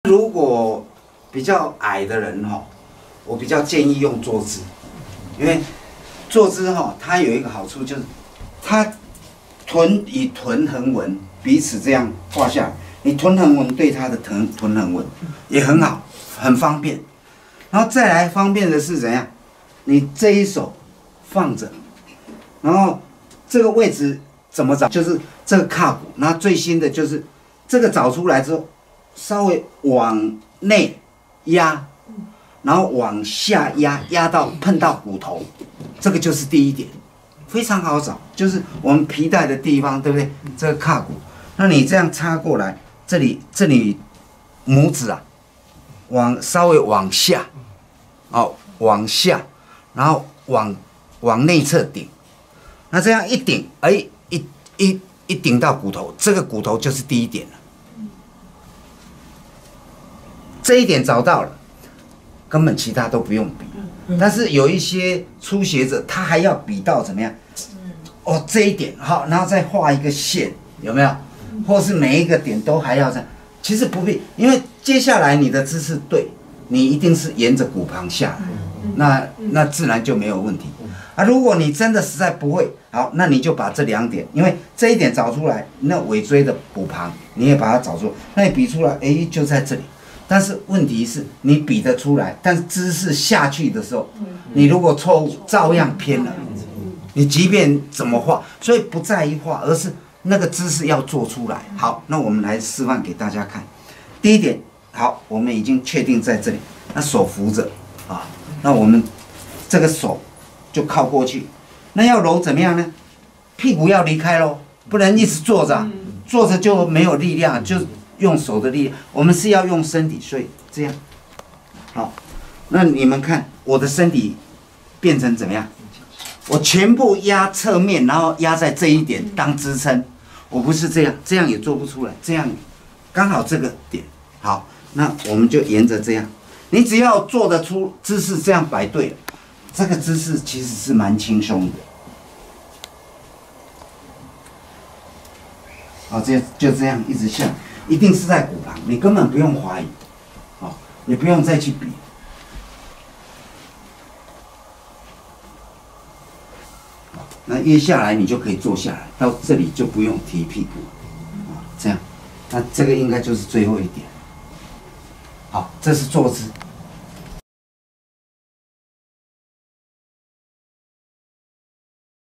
如果比较矮的人哈，我比较建议用坐姿，因为坐姿哈，它有一个好处就是，它臀与臀横纹彼此这样画下来，你臀横纹对它的臀横纹也很好，很方便。然后再来方便的是怎样？你这一手放着，然后这个位置怎么找？就是这个胯骨，然后最新的就是这个找出来之后，稍微往内压，然后往下压，压到碰到骨头，这个就是第一点，非常好找，就是我们皮带的地方，对不对？这个胯骨，那你这样插过来，这里拇指啊，稍微往下，哦，往下，然后往内侧顶，那这样一顶，哎，一顶到骨头，这个骨头就是第一点了。这一点找到了，根本其他都不用比。但是有一些初学者，他还要比到怎么样？哦，这一点好，然后再画一个线，有没有？或是每一个点都还要这样？其实不必，因为接下来你的姿势对，你一定是沿着骨盆下来，那自然就没有问题。啊，如果你真的实在不会，好，那你就把这两点，因为这一点找出来，那尾椎的骨盆你也把它找出来，那你比出来，哎，就在这里。但是问题是你比得出来，但是姿势下去的时候，你如果错误，照样偏了。你即便怎么画，所以不在于画，而是那个姿势要做出来。好，那我们来示范给大家看。第一点，好，我们已经确定在这里，那手扶着啊，那我们这个手就靠过去。那要揉怎么样呢？屁股要离开咯，不能一直坐着，坐着就没有力量，就用手的力量。我们是要用身体，所以这样。好，那你们看我的身体变成怎么样？我全部压侧面，然后压在这一点当支撑。我不是这样，这样也做不出来。这样刚好这个点好，那我们就沿着这样。你只要做得出姿势，这样摆对了，这个姿势其实是蛮轻松的。好，就这样一直下，一定是在骨盆，你根本不用怀疑，好，也不用再去比。那约下来，你就可以坐下来，到这里就不用提屁股，啊，这样，那这个应该就是最后一点。好，这是坐姿。